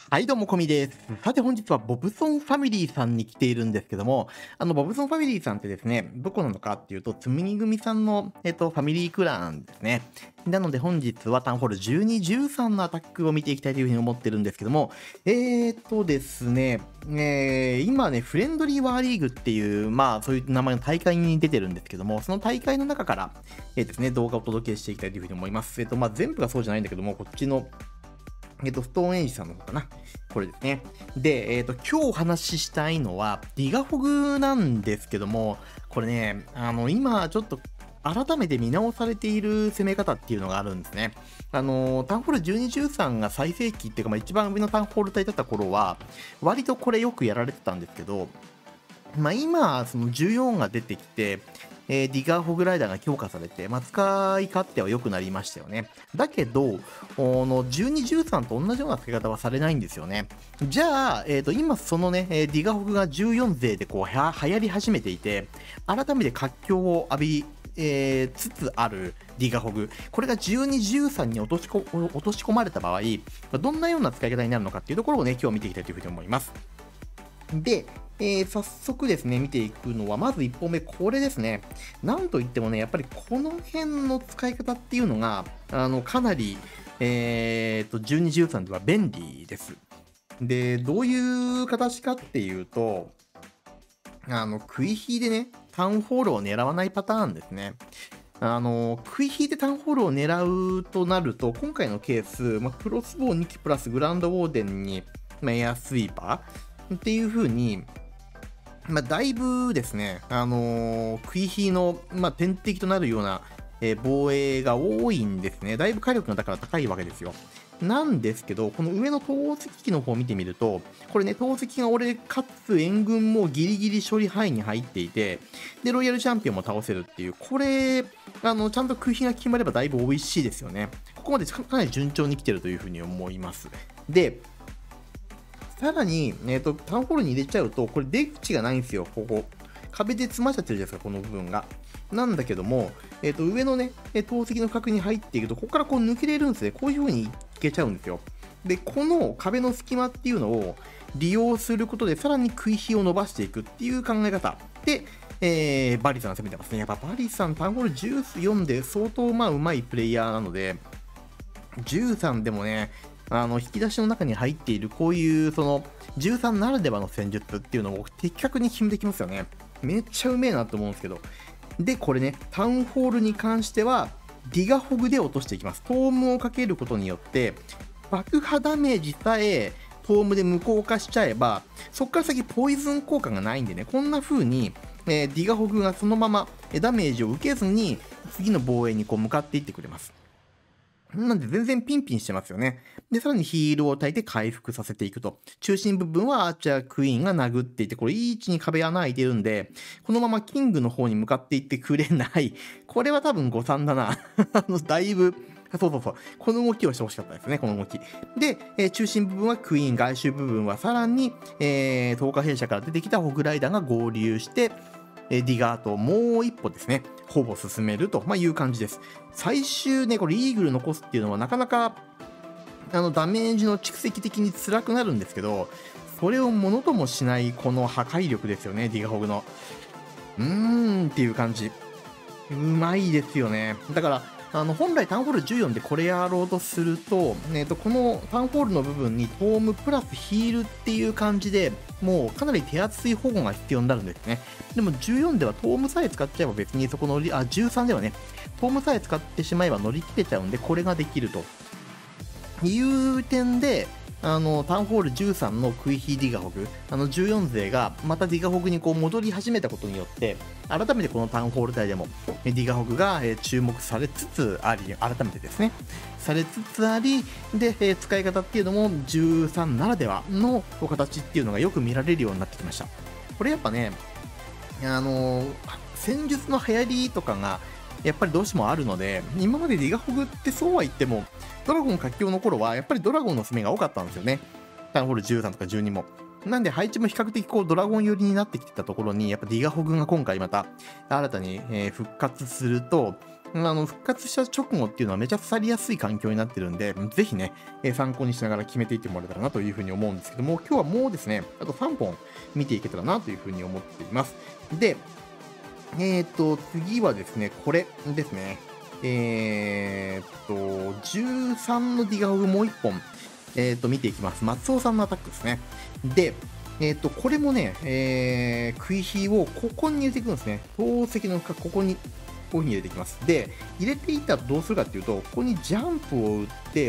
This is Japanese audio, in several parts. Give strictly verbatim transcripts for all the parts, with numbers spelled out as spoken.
はい、どうも、こみです。さて、本日はボブソンファミリーさんに来ているんですけども、あの、ボブソンファミリーさんってですね、どこなのかっていうと、つむぎ組さんの、えっと、ファミリークランですね。なので、本日はタウンホールじゅうに、じゅうさんのアタックを見ていきたいというふうに思ってるんですけども、えーとですね、えー今ね、フレンドリーワーリーグっていう、まあ、そういう名前の大会に出てるんですけども、その大会の中から、えーですね、動画をお届けしていきたいというふうに思います。えっと、まあ、全部がそうじゃないんだけども、こっちのえっと、ストーンエイジさんの方かな。これですね。で、えっと、今日お話ししたいのは、ディガフォグなんですけども、これね、あの、今、ちょっと、改めて見直されている攻め方っていうのがあるんですね。あの、タウンホールじゅうに、じゅうさんが最盛期っていうか、まあ、一番上のタウンホール帯だった頃は、割とこれよくやられてたんですけど、まあ、今、そのじゅうよんが出てきて、えーディガーホグライダーが強化されて、まあ、使い勝手は良くなりましたよね。だけど、このじゅうに、じゅうさんと同じような使い方はされないんですよね。じゃあ、えーと、今そのね、えーディガーホグがじゅうよん勢でこうは流行り始めていて、改めて活況を浴び、えーつつあるディガホグ。これがじゅうに、じゅうさんに落としこ落とし込まれた場合、どんなような使い方になるのかっていうところをね、今日見ていきたいというふうに思います。で、えー早速ですね、見ていくのは、まずいっぽんめ、これですね。なんといってもね、やっぱりこの辺の使い方っていうのが、あの、かなり、えーと、じゅうに、じゅうさんでは便利です。で、どういう形かっていうと、あの、食い火でね、タウンホールを狙わないパターンですね。あの、食い火でタウンホールを狙うとなると、今回のケース、まあ、クロスボウに機プラスグランドウォーデンに、まあ、エアスイーパーっていう風に、まあ、だいぶですね、あのー食い火の、まあ、天敵となるような、えー防衛が多いんですね。だいぶ火力がだから高いわけですよ。なんですけど、この上の投石機の方を見てみると、これね、投石が俺、かつ援軍もギリギリ処理範囲に入っていて、で、ロイヤルチャンピオンも倒せるっていう、これ、あの、ちゃんと食い火が決まればだいぶ美味しいですよね。ここまでかかなり順調に来てるというふうに思います。で、さらに、えっと、タウンホールに入れちゃうと、これ出口がないんですよ、ここ。壁で詰まっちゃってるじゃないですか、この部分が。なんだけども、えっと、上のね、え投石の角に入っていくと、ここからこう抜けれるんですね。こういう風にいけちゃうんですよ。で、この壁の隙間っていうのを利用することで、さらに食い火を伸ばしていくっていう考え方で、えーバリさんが攻めてますね。やっぱバリさん、タウンホールじゅうよんで相当まあうまいプレイヤーなので、じゅうさんでもね、あの、引き出しの中に入っている、こういう、その、じゅうさんならではの戦術っていうのを的確に決めてきますよね。めっちゃうめえなと思うんですけど。で、これね、タウンホールに関しては、ディガホグで落としていきます。トームをかけることによって、爆破ダメージさえ、トームで無効化しちゃえば、そこから先ポイズン効果がないんでね、こんな風に、えーディガホグがそのままえーダメージを受けずに、次の防衛にこう向かっていってくれます。なんで全然ピンピンしてますよね。で、さらにヒールを焚いて回復させていくと。中心部分はアーチャークイーンが殴っていて、これいい位置に壁穴開いてるんで、このままキングの方に向かっていってくれない。これは多分誤算だな。あの、だいぶ、そうそうそう。この動きをしてほしかったですね、この動き。で、えー中心部分はクイーン、外周部分はさらに、えー、透過弊社から出てきたホグライダーが合流して、えーディガーともう一歩ですね、ほぼ進めると、まあ、いう感じです。最終ね、これイーグル残すっていうのはなかなかあのダメージの蓄積的に辛くなるんですけど、それをものともしないこの破壊力ですよね、ディガホグの。うーんっていう感じ。うまいですよね。だから、あの本来タウンホールじゅうよんでこれやろうとすると、えー、とこのタウンホールの部分にトームプラスヒールっていう感じでもうかなり手厚い保護が必要になるんですね。でもじゅうよんではトームさえ使っちゃえば別にそこのり、あ、じゅうさんではね、トームさえ使ってしまえば乗り切れちゃうんで、これができるという点で、あのタウンホールじゅうさんのクイヒーディガホグ、あのじゅうよん勢がまたディガホグにこう戻り始めたことによって、改めてこのタウンホール帯でもえディガホグがえー注目されつつあり、改めてですね、されつつあり、で、えー使い方っていうのもじゅうさんならではのこう形っていうのがよく見られるようになってきました。これやっぱね、あのー戦術の流行りとかがやっぱりどうしてもあるので、今までディガホグってそうは言っても、ドラゴン活況の頃はやっぱりドラゴンの攻めが多かったんですよね。タウンホールじゅうさんとかじゅうにも。なんで配置も比較的こうドラゴン寄りになってきてたところに、やっぱディガホグが今回また新たに、えー復活すると、 あの、復活した直後っていうのはめちゃ刺さりやすい環境になってるんで、ぜひね、えー参考にしながら決めていってもらえたらなというふうに思うんですけども、今日はもうですね、あとさんぼん見ていけたらなというふうに思っています。で、えーと、次はですね、これですね。えーと、じゅうさんのディガホグもういっぽん、えーと、見ていきます。松尾さんのアタックですね。で、えーと、これもね、えー、食い火をここに入れていくんですね。透石の深く、ここに、こういう風に入れていきます。で、入れていったらどうするかっていうと、ここにジャンプを打って、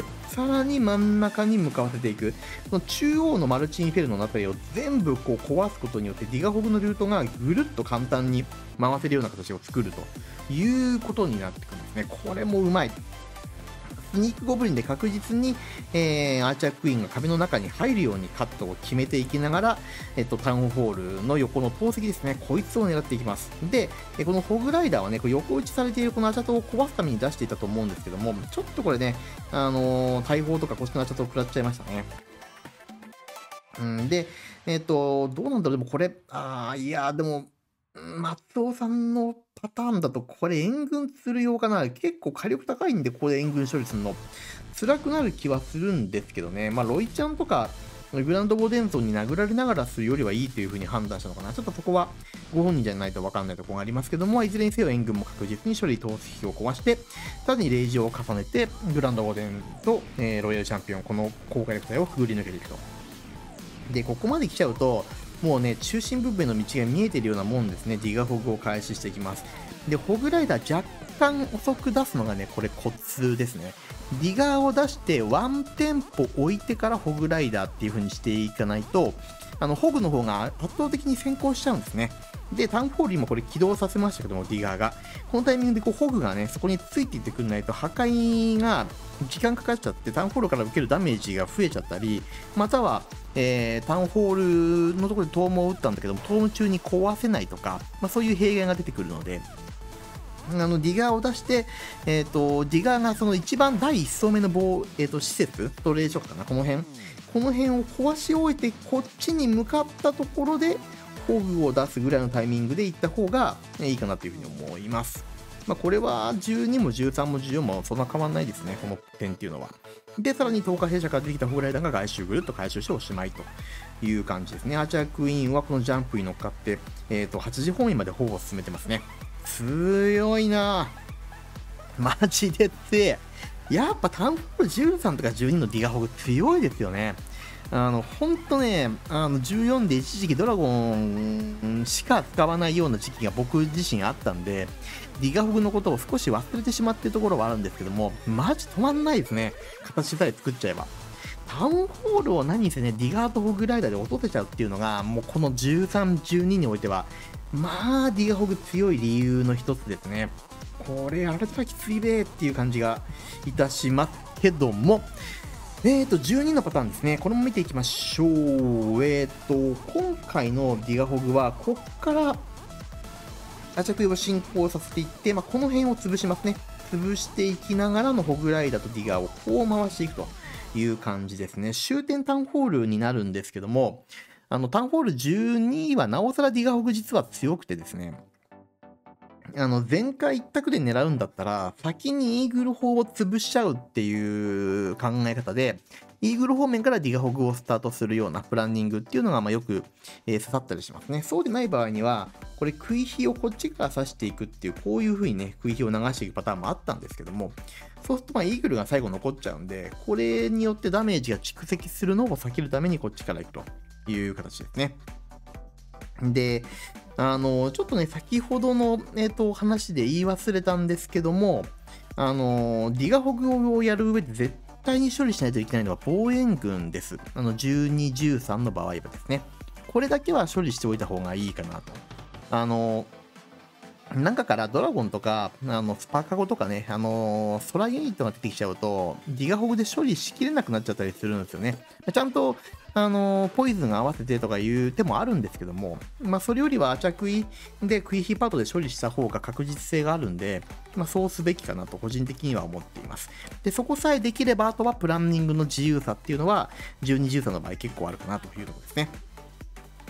さらに真ん中に向かわせていく。この中央のマルチインフェルノのあたりを全部こう壊すことによって、ディガホグのルートがぐるっと簡単に回せるような形を作るということになってくるんですね。これもうまい。スニークゴブリンで確実に、えー、アーチャークイーンが壁の中に入るようにカットを決めていきながら、えっと、タウンホールの横の投石ですね、こいつを狙っていきます。で、えこのホグライダーはね、これ横打ちされているこのアチャトを壊すために出していたと思うんですけども、ちょっとこれね、あのー、大砲とか腰のアチャトを食らっちゃいましたね。うん、で、えっと、どうなんだろう、でもこれ、ああ、いや、でも、松尾さんのパターンだと、これ援軍するようかな。結構火力高いんで、ここで援軍処理するの。辛くなる気はするんですけどね。まあ、ロイちゃんとか、グランドボデンゾンに殴られながらするよりはいいというふうに判断したのかな。ちょっとそこはご本人じゃないと分かんないところがありますけども、いずれにせよ援軍も確実に処理投石を壊して、さらにレイジを重ねて、グランドボデンと、えー、ロイヤルチャンピオン、この高火力帯をくぐり抜けていくと。で、ここまで来ちゃうと、もうね、中心部分の道が見えてるようなもんですね。ディガホグを開始していきます。で、ホグライダー若干遅く出すのがね、これコツですね。ディガーを出してワンテンポ置いてからホグライダーっていう風にしていかないと、あの、ホグの方が圧倒的に先行しちゃうんですね。で、タウンホール今これ起動させましたけども、ディガーが。このタイミングでこうホグがね、そこについていってくんないと破壊が時間かかっちゃって、タウンホールから受けるダメージが増えちゃったり、または、えー、タウンホールのところでトームを打ったんだけども、トーム中に壊せないとか、まあ、そういう弊害が出てくるので、あのディガーを出して、えーと、ディガーがその一番第一層目の棒、えーと、施設、ストレージョかな、この辺、この辺を壊し終えて、こっちに向かったところで、ホグを出すぐらいのタイミングで行った方がいいかなというふうに思います。まあ、これはじゅうにもじゅうさんもじゅうよんもそんな変わんないですね、この点っていうのは。で、さらにとおか弊社から出てきたホグライダーが外周ぐるっと回収しておしまいという感じですね。アーチャークイーンはこのジャンプに乗っかって、えーと、はちじ本位までほぼ進めてますね。強いなぁ。マジで強い。やっぱタウンホールじゅうさんとかじゅうにのディガホグ強いですよね。あの、ほんとね、あの、じゅうよんで一時期ドラゴンしか使わないような時期が僕自身あったんで、ディガホグのことを少し忘れてしまっているところはあるんですけども、マジ止まんないですね。形さえ作っちゃえば。タウンホールを何せね、ディガーとホグライダーで落とせちゃうっていうのが、もうこのじゅうさん、じゅうににおいては、まあ、ディガホグ強い理由の一つですね。これ、あれだきついべーっていう感じがいたしますけども、えーと、じゅうにのパターンですね。これも見ていきましょう。えーと、今回のディガホグは、こっから、アチャクイを進行させていって、まあ、この辺を潰しますね。潰していきながらのホグライダーとディガーをこう回していくという感じですね。終点タウンホールになるんですけども、あの、タウンホールじゅうにはなおさらディガホグ実は強くてですね、あの、全開一択で狙うんだったら、先にイーグル砲を潰しちゃうっていう考え方で、イーグル方面からディガホグをスタートするようなプランニングっていうのがまあよく、えー刺さったりしますね。そうでない場合には、これ食い火をこっちから刺していくっていう、こういう風にね、食い火を流していくパターンもあったんですけども、そうするとまあイーグルが最後残っちゃうんで、これによってダメージが蓄積するのを避けるためにこっちから行くという形ですね。で、あの、ちょっとね、先ほどの、えーと、話で言い忘れたんですけども、あの、ディガホグをやる上で絶対に処理しないといけないのは防衛軍です。あの、じゅうに、じゅうさんの場合はですね。これだけは処理しておいた方がいいかなと。あの、中からドラゴンとか、あの、スパカゴとかね、あのー、ソラゲイトが出てきちゃうと、ディガホグで処理しきれなくなっちゃったりするんですよね。ちゃんと、あのー、ポイズン合わせてとかいう手もあるんですけども、まあ、それよりはアチャクイでクイヒーパートで処理した方が確実性があるんで、まあ、そうすべきかなと個人的には思っています。で、そこさえできれば、あとはプランニングの自由さっていうのは、じゅうに、じゅうさんの場合結構あるかなというところですね。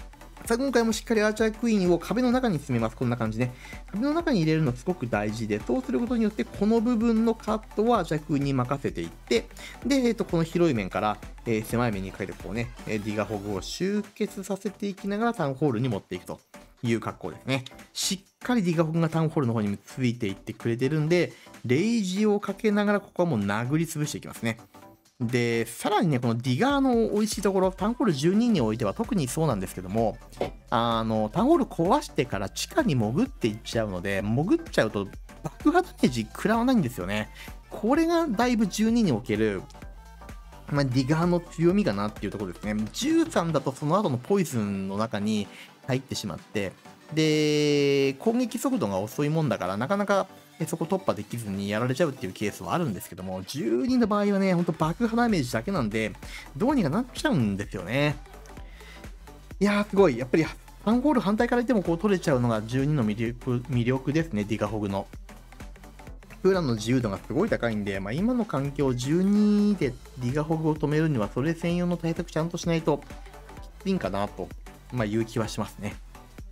さあ、今回もしっかりアーチャークイーンを壁の中に進めます。こんな感じね。壁の中に入れるのすごく大事で、そうすることによって、この部分のカットはアーチャークイーンに任せていって、で、えっと、この広い面から、えー、狭い面にかけてこうね、ディガホグを集結させていきながらタウンホールに持っていくという格好ですね。しっかりディガホグがタウンホールの方についていってくれてるんで、レイジをかけながらここはもう殴り潰していきますね。で、さらにね、このディガーの美味しいところ、タウンホールじゅうににおいては特にそうなんですけども、あの、タウンホール壊してから地下に潜っていっちゃうので、潜っちゃうと爆破ダメージ食らわないんですよね。これがだいぶじゅうににおける、まあ、ディガーの強みかなっていうところですね。じゅうさんだとその後のポイズンの中に入ってしまって、で、攻撃速度が遅いもんだから、なかなかそこ突破できずにやられちゃうっていうケースはあるんですけども、じゅうにの場合はね、ほんと爆破ダメージだけなんで、どうにかなっちゃうんですよね。いやー、すごい。やっぱり、タウンホール反対から言ってもこう取れちゃうのがじゅうにの魅力魅力ですね、ディガホグの。プランの自由度がすごい高いんで、まあ、今の環境じゅうにでディガホグを止めるには、それ専用の対策ちゃんとしないときついんかなと、まあ、いう気はしますね。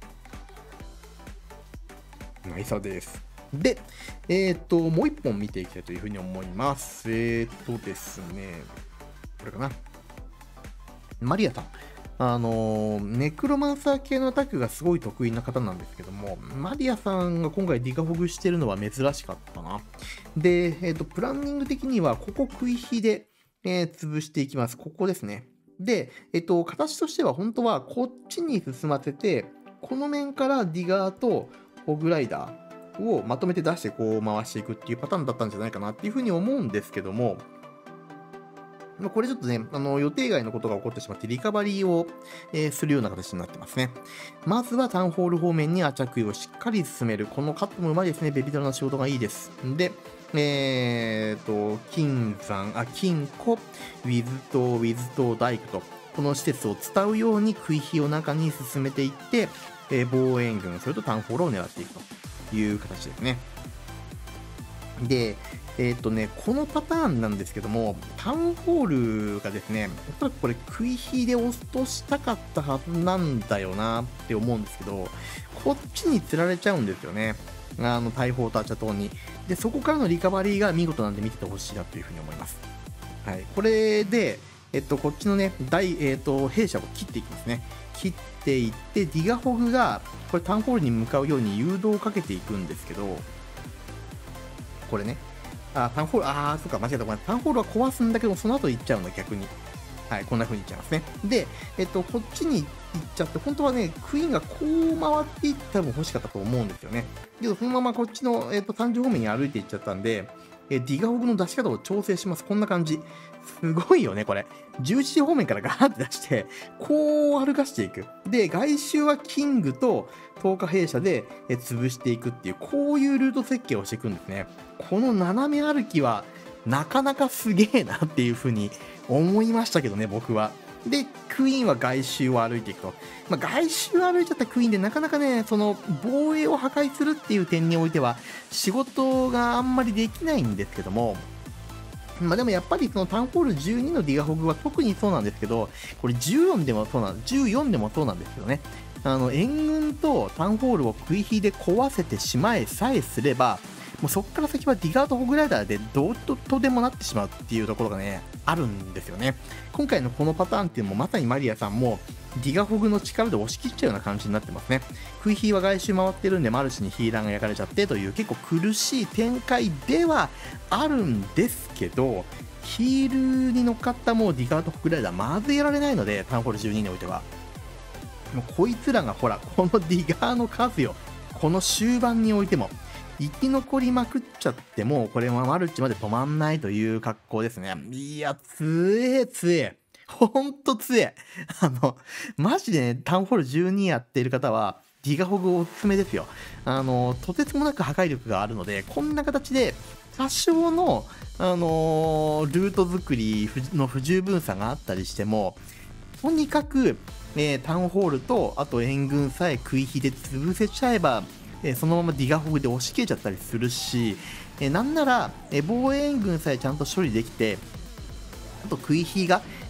ナイサです。で、えっ、ー、と、もう一本見ていきたいというふうに思います。えっ、ー、とですね、これかな。マリアさん。あのー、ネクロマンサー系のアタックがすごい得意な方なんですけども、マリアさんが今回ディガホグしてるのは珍しかったな。で、えっ、ー、と、プランニング的には、ここ食い火で、えー、潰していきます。ここですね。で、えっ、ー、と、形としては本当はこっちに進ませて、この面からディガーとホグライダーをまとめて出してこう回していくっていうパターンだったんじゃないかなっていうふうに思うんですけども、これちょっとね、あの予定外のことが起こってしまって、リカバリーを、えー、するような形になってますね。まずはタウンホール方面にアチャクイをしっかり進める。このカットもうまいですね。ベビドラの仕事がいいです。で、えーと、金山、あ、金庫、ウィズ島、ウィズ島大工と、この施設を伝うように食い火を中に進めていって、えー、防衛軍、それとタウンホールを狙っていくという形ですね。で、えっとね、このパターンなんですけども、タウンホールがですね、おそらくこれ食い火で落としたかったはずなんだよなって思うんですけど、こっちに釣られちゃうんですよね。あの、大砲とアチャ島に。で、そこからのリカバリーが見事なんで見ててほしいなというふうに思います。はい。これで、えっと、こっちのね、大、えっと、兵舎を切っていきますね。切っていって、ディガホグが、これタウンホールに向かうように誘導をかけていくんですけど、これね。あ、タウンホール、あー、そっか、間違えた。ごめん。タウンホールは壊すんだけど、その後行っちゃうんだ、逆に。はい、こんな風に行っちゃいますね。で、えっと、こっちに行っちゃって、本当はね、クイーンがこう回っていったら欲しかったと思うんですよね。けど、そのままこっちの、えっと、さんじゅう方面に歩いていっちゃったんで、えディガホグの出し方を調整します。こんな感じ。すごいよね、これ。じゅういちじ方面からガーって出して、こう歩かしていく。で、外周はキングととおか兵舎でえ潰していくっていう、こういうルート設計をしていくんですね。この斜め歩きは、なかなかすげえなっていう風に思いましたけどね、僕は。で、クイーンは外周を歩いていくと。まあ、外周を歩いちゃったクイーンでなかなかね、その防衛を破壊するっていう点においては仕事があんまりできないんですけども、まあでもやっぱりそのタウンホールじゅうにのディガホグは特にそうなんですけど、これじゅうよんでもそうなん、じゅうよんでもそうなんですけどね。あの、援軍とタウンホールを食い火で壊せてしまえさえすれば、もうそこから先はディガーとホグライダーでどうとでもなってしまうっていうところがね、あるんですよね。今回のこのパターンっていうのもまさにマリアさんもディガホグの力で押し切っちゃうような感じになってますね。食い火は外周回ってるんでマルチにヒーラーが焼かれちゃってという結構苦しい展開ではあるんですけど、ヒールに乗っかったもうディガーとホグライダーまずやられないので、タウンホールじゅうににおいては。もうこいつらがほら、このディガーの数よ。この終盤においても。生き残りまくっちゃっても、これはマルチまで止まんないという格好ですね。いや、つえつえ。ほんとつえ。あの、マジでね、タウンホールじゅうにやっている方は、ディガホグおすすめですよ。あの、とてつもなく破壊力があるので、こんな形で、多少の、あのー、ルート作りの不十分さがあったりしても、とにかく、えー、タウンホールと、あと援軍さえ食い火で潰せちゃえば、えー、そのままディガホグで押し切れちゃったりするし、えー、なんなら、えー、防衛軍さえちゃんと処理できて、あと食い火が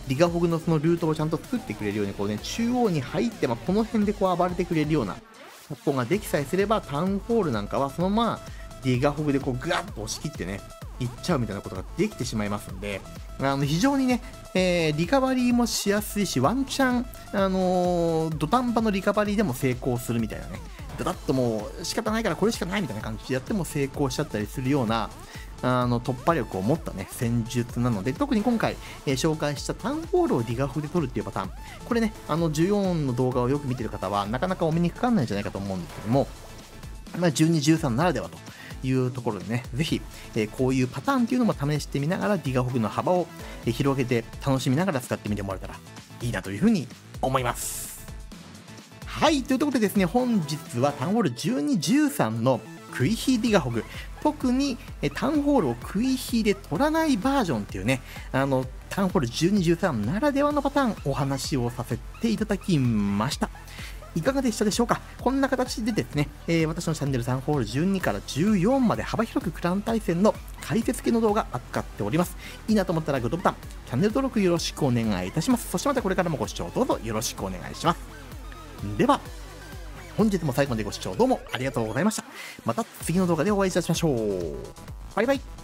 リガホグのそのルートをちゃんと作ってくれるように、こうね、中央に入って、まあ、この辺でこう暴れてくれるような格好ができさえすれば、タウンホールなんかはそのままリガホグでこうグワッと押し切ってね、いっちゃうみたいなことができてしまいますんで、あの非常にね、えー、リカバリーもしやすいし、ワンチャン、あのー、土壇場のリカバリーでも成功するみたいなね、だだっともう仕方ないからこれしかないみたいな感じでやっても成功しちゃったりするような、あの突破力を持ったね、戦術なので、特に今回、えー、紹介したタウンホールをリガフで取るっていうパターン、これね、あのじゅうよんの動画をよく見てる方は、なかなかお目にかかんないんじゃないかと思うんですけども、まあ、じゅうに、じゅうさんならではというところでね、ぜひ、えー、こういうパターンっていうのも試してみながら、ディガホグの幅を、えー、広げて楽しみながら使ってみてもらえたらいいなというふうに思います。はい、ということでですね、本日はタウンホールじゅうに、じゅうさんのクイヒディガホグ、特にえタウンホールをクイヒで取らないバージョンっていうね、あのタウンホールじゅうに、じゅうさんならではのパターンお話をさせていただきました。いかがでしたでしょうか。こんな形でですね、えー、私のチャンネルタウンホールじゅうにからじゅうよんまで幅広くクラン対戦の解説系の動画扱っております。いいなと思ったらグッドボタン、チャンネル登録よろしくお願いいたします。そしてまたこれからもご視聴どうぞよろしくお願いします。では、本日も最後までご視聴どうもありがとうございました。また次の動画でお会いいたしましょう。バイバイ。